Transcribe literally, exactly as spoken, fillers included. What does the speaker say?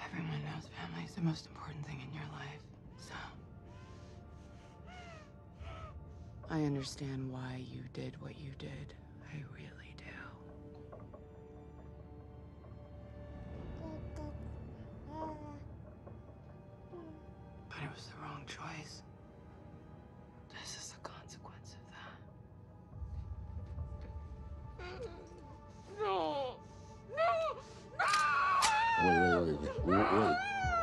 Everyone knows family is the most important thing in your life, so... I understand why you did what you did. I really do. But it was the wrong choice. This is the consequence of that. No! No! No! Wait, wait, wait, wait, wait.